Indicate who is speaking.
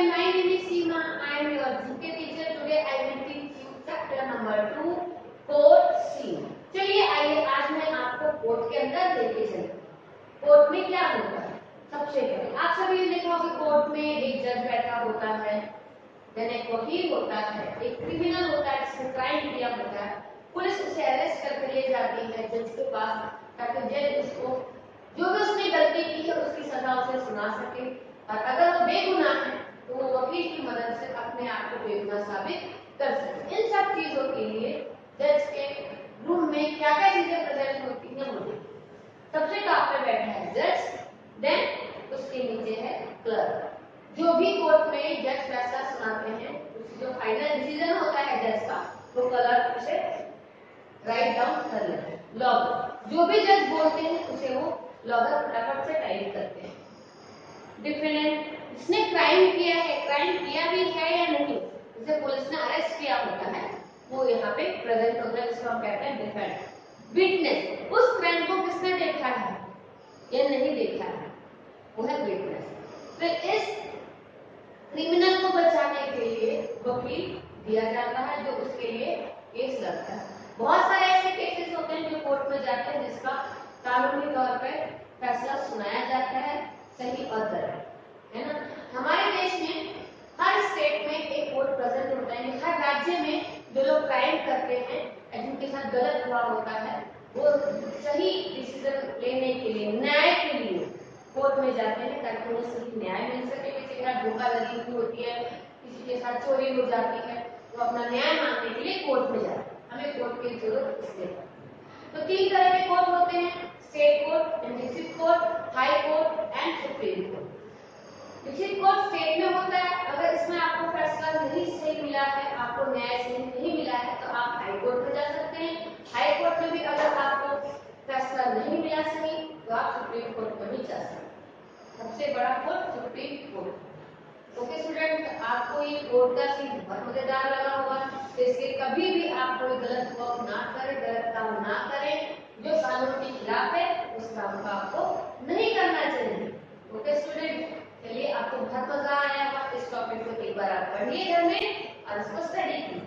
Speaker 1: everyone, my name is Seema. I am your GK teacher. Today I will teach you chapter number 2, court scene. चलिए आइए आज मैं आपको court के अंदर लेके चलूं। कोर्ट में क्या होता है? सबसे पहले आप सभी ने देखा होगा कोर्ट में एक जज बैठा होता है, देन एक वकील होता है, एक क्रिमिनल होता है जिसने क्राइम किया होता है। पुलिस उसे अरेस्ट करके ले जाती है जज के पास ताकि जज उसको जो भी उसने गलती की है उसकी सजा उसे सुना सके, और अगर वो बेगुनाह है तो वो वकील की मदद से अपने आप को बेगुनाह साबित कर सके। इन सब चीजों के लिए जज के रूम में क्या क्या चीजें प्रेजेंट होती हैं वो सबसे टॉप पे बैठा है जज, देन उसके नीचे है क्लर्क। जो भी कोर्ट में जज फैसला सुनाते हैं उसकी जो फाइनल डिसीजन होता है जज का वो क्लर्क उसे राइट डाउन कर लेते हैं। लॉगर जो भी जज बोलते हैं उसे वो लॉगर फटाफट से टाइप करते हैं। डिफेंडेंट जिसने क्राइम किया है, क्राइम किया भी है या नहीं, जिसे पुलिस ने अरेस्ट किया होता है वो यहाँ पे प्रेजेंट होता है, जिसको हम कहते हैं डिफेंड। विटनेस उस क्राइम को किसने देखा है या नहीं देखा है, वो है विटनेस। फिर इस क्रिमिनल को बचाने के लिए वकील दिया जाता है जो उसके लिए केस लड़ता है। बहुत सारे ऐसे केसेस होते हैं जो कोर्ट में जाते हैं जिसका कानूनी तौर पर फैसला सुनाया जाता है सही और गलत, है ना। हमारे देश में हर स्टेट में एक कोर्ट प्रेजेंट होता है। हर राज्य में जो लोग क्राइम करते हैं जिनके साथ गलत हुआ होता है वो सही डिसीजन लेने के लिए, न्याय के लिए कोर्ट में जाते हैं ताकि उन्हें सही न्याय मिल सके। किसी के साथ धोखाधड़ी हुई होती है, किसी के साथ चोरी हो जाती है, तो अपना न्याय मांगने के लिए कोर्ट में जाते हैं। हमें कोर्ट की जरूरत इसलिए। तो 3 तरह के कोर्ट होते हैं, state court, district court, high court and supreme court. District court state में होता है। अगर इसमें आपको फैसला नहीं सही मिला है, आपको न्याय सही नहीं मिला है तो आप हाई कोर्ट में जा सकते हैं। हाई कोर्ट में भी अगर आपको फैसला नहीं मिला सही तो आप सुप्रीम कोर्ट में भी जा सकते हैं। सबसे बड़ा court supreme court. Okay student, आपको ये कोर्ट का सीन बहुत मजेदार लगा होगा। तो इसके कभी भी आप कोई गलत वर्क ना करें, गलत काम ना करें, जो कानून के खिलाफ है उस काम को आपको नहीं करना चाहिए। ओके स्टूडेंट, चलिए आपको बहुत मजा आया होगा। इस टॉपिक को एक बार आप पढ़िए घर में और उसको स्टडी कीजिए।